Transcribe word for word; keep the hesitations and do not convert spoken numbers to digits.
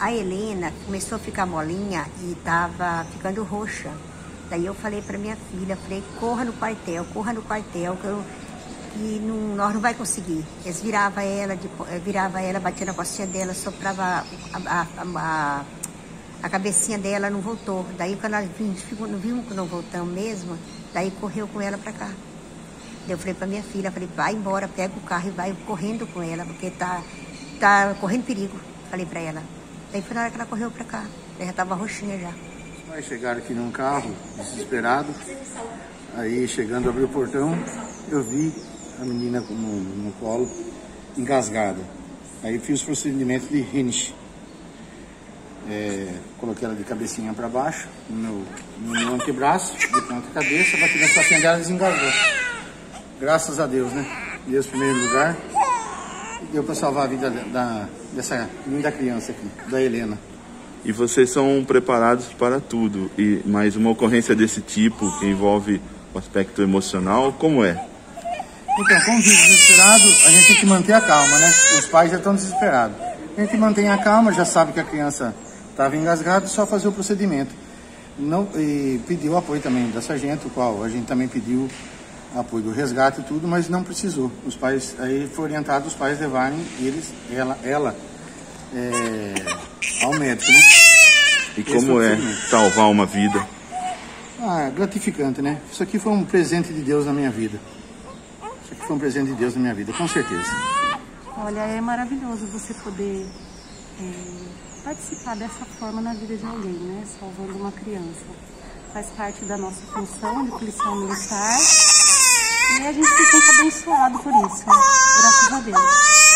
a Helena começou a ficar molinha e tava ficando roxa. Daí eu falei pra minha filha, falei, corra no quartel, corra no quartel, que, eu, que não, nós não vai conseguir. Eles viravam ela, de, virava ela, batia na costinha dela, soprava a, a, a, a, a cabecinha dela, não voltou. Daí quando nós vimos, vimos que não voltamos mesmo, daí correu com ela pra cá. Daí eu falei pra minha filha, falei, vai embora, pega o carro e vai correndo com ela, porque tá, tá correndo perigo, falei pra ela. Daí foi na hora que ela correu pra cá, ela já tava roxinha já. Aí chegaram aqui num carro, desesperado. Aí chegando, abri o portão, eu vi a menina no, no colo, engasgada. Aí fiz os procedimentos de rinche. É, coloquei ela de cabecinha para baixo, no meu, no meu antebraço, de ponta cabeça, bati na saquinha dela e desengasgou. Graças a Deus, né? Deus em primeiro lugar. E deu para salvar a vida da, dessa linda criança aqui, da Helena. E vocês são preparados para tudo, e mas uma ocorrência desse tipo, que envolve o aspecto emocional, como é? Então, como diz desesperado, a gente tem que manter a calma, né? Os pais já estão desesperados. A gente mantém a calma, já sabe que a criança estava engasgada, só fazer o procedimento. Não, e pediu apoio também da sargento, qual a gente também pediu apoio do resgate e tudo, mas não precisou. Os pais, aí foi orientado os pais levarem eles, ela, ela é, ao médico, né? E como é salvar uma vida? Ah, gratificante, né? Isso aqui foi um presente de Deus na minha vida. Isso aqui foi um presente de Deus na minha vida, com certeza. Olha, é maravilhoso você poder é, participar dessa forma na vida de alguém, né? Salvando uma criança. Faz parte da nossa função de policial militar e a gente se sente abençoado por isso, né? Graças a Deus.